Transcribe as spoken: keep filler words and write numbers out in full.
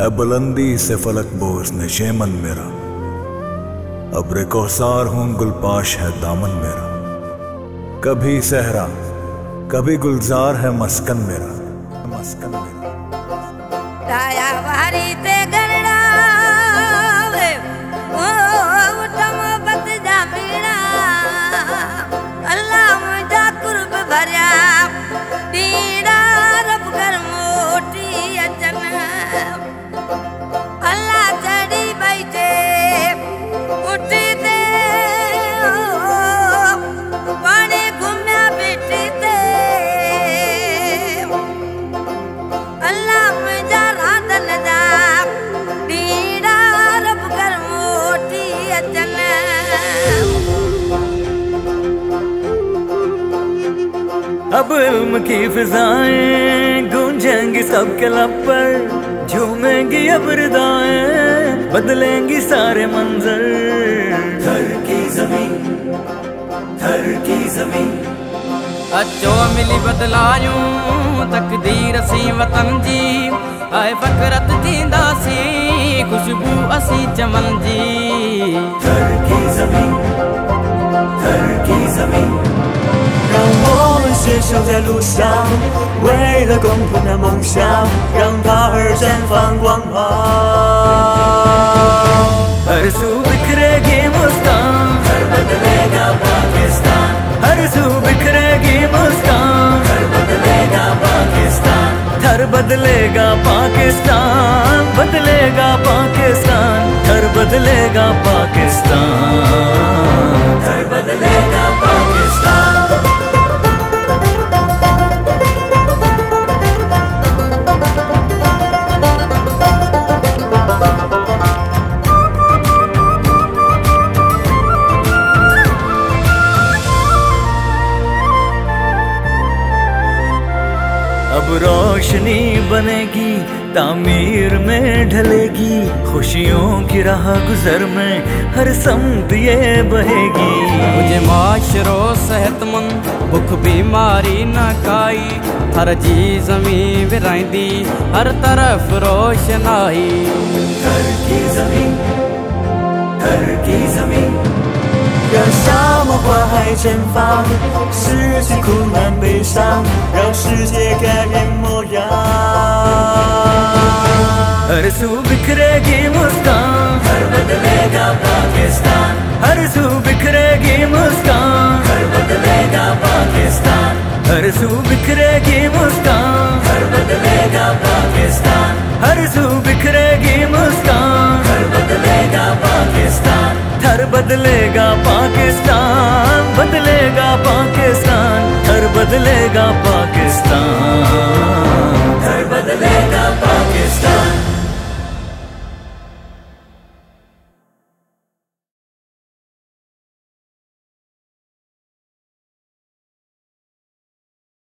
है बुलंदी से फलक बोस नशेमन मेरा, अब्रे कोसार हूं गुलपाश है दामन मेरा। कभी सहरा कभी गुलजार है मस्कन मेरा, मस्कन मेरा। राया वारी ते गरड़ा वे ओ तम बत जा मीरा, अल्लाह मुझा कुर्ब भरिया दीड़ा रब कर मोटी अचन, अल्लाह चढ़ी बैठे उठी ते पानी घूमया बेटी ते, अल्लाह मुझा रांदन जा दीड़ा रब कर मोटी अचन। अब इल्म की फिजाएं गूंजेंगी सबके लब पर, झूमेंगी अब रिदाएं बदलेंगी सारे मंजर। थर की जमीन, थर की जमीन, अचो मिली बदलायूं तकदीर सी वतन जी, आए फकरत जींदासी खुशबू असी चमन जी। थर की जमीन, थर की जमीन， 让我们携手在路上，为了共同的梦想，让它儿绽放光芒。 हर सू बिखरेगी मुस्कान, हर बदलेगा पाकिस्तान, हर सू बिखरेगी मुस्कान, हर बदलेगा पाकिस्तान, हर बदलेगा पाकिस्तान, बदलेगा पाकिस्तान, हर बदलेगा पाकिस्तान, हर बदलेगा पाकिस्तान। अब रोशनी बनेगी तामीर में ढलेगी, खुशियों की राह गुजर में हर समत ये बहेगी। मुझे माशरो सेहतमंद भुख बीमारी न काई, हर जी जमीन विराइंदी हर तरफ रोशनाई। थर की जमीन, थर की जमीन， 让沙漠花海绽放，拾起苦难悲伤，让世界改变模样。 हर सू बिखरेगी मुस्कान, हर बदलेगा पाकिस्तान, हर सू बिखरेगी मुस्कान, हर बदलेगा पाकिस्तान, हर सू बिखरेगी मुस्कान, हर बदलेगा पाकिस्तान, हर सू बिखरेगी मुस्कान, हर बदलेगा पाकिस्तान, हर बदलेगा पाकिस्तान, बदलेगा पाकिस्तान, हर बदलेगा पाकिस्तान।